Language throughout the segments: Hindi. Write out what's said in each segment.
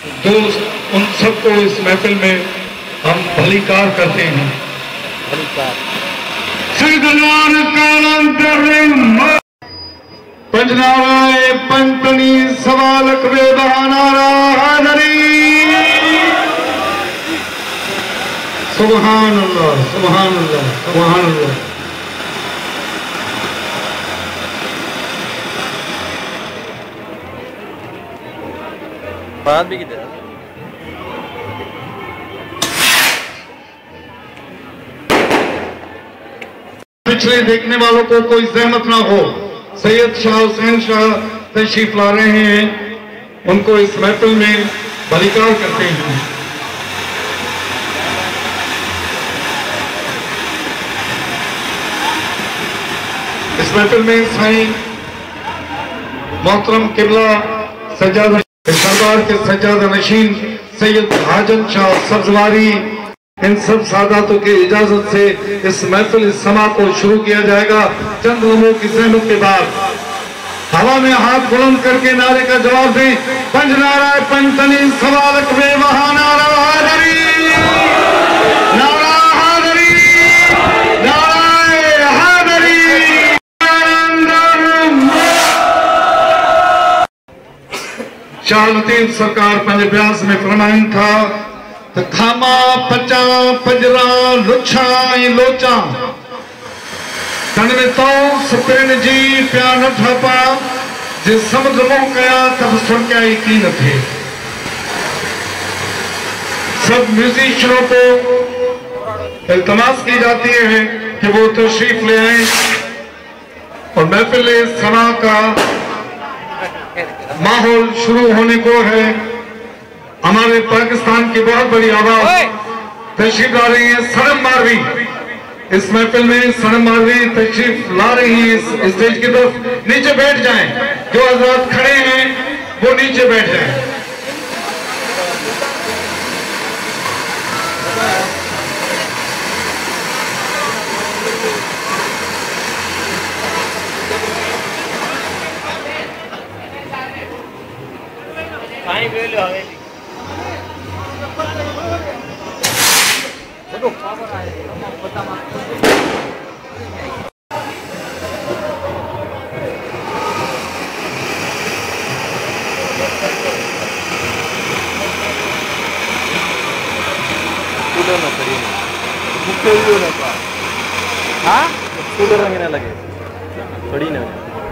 दोस्त उन सबको इस महफिल में हम भलीकार करते हैं। पंजनावाए पंतनी सवालक वे बहानारा हादरी। सुभान अल्लाह, सुभान अल्लाह, सुभान अल्लाह। बात भी किधर पिछले देखने वालों को कोई जहमत ना हो, सैयद शाह हुसैन शाह तशरीफ ला रहे हैं, उनको इस महफिल में भलीकार करते हैं। इस महफिल में साईं मोहतरम किबला सज्जादा सरदार के सज्जादा नशीन सैयद हाजन शाह सब्जवारी, इन सब सादातों की इजाजत से इस महफिल इस समा को शुरू किया जाएगा। चंद लोगों की सहमत के बाद हवा में हाथ बुलंद करके नारे का जवाब दें। पंज नारा पंतनी सवालक वे वहां नारा हादरी, नारा हादरी, नारा हादरी। शाह लतीफ सरकार पंज ब्यास में फरमाइन था त खामा पचा पंजरा लुछा लोचा तन में तो सुपिन जी प्या न ठापा जे समुद्र मोह कया तब सुन क्या यकीन थे। सब म्यूजिशियनों को इल्तमास की जाती है कि वो तशरीफ ले आए और महफिल समा का माहौल शुरू होने को है। हमारे पाकिस्तान की बहुत बड़ी आवाज तशरीफ ला रही है सनम मारवी, इस महफिल में सनम मारवी तशरीफ ला रही है इस स्टेज की तरफ। नीचे बैठ जाएं, जो हजरात खड़े हैं वो नीचे बैठ जाएं। हाँ स्कूटर रंगे ना लगे थोड़ी ना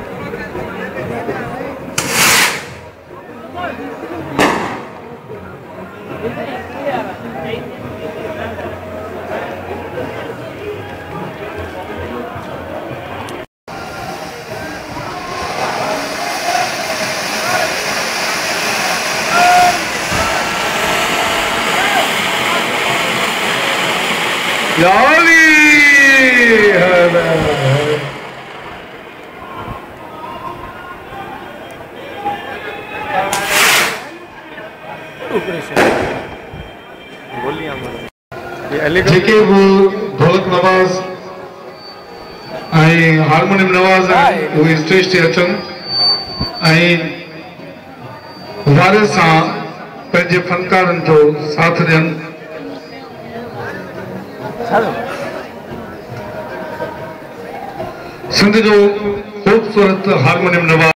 जेके वो ढोलक नवाज़ ऐं हारमोनियम नवाज़ आहिनि उहे स्टेज ते अचनि ऐं वारे सां पंहिंजे फनकारनि जो साथ ॾियनि। सिंध जो ख़ूबसूरत हारमोनियम नवाज़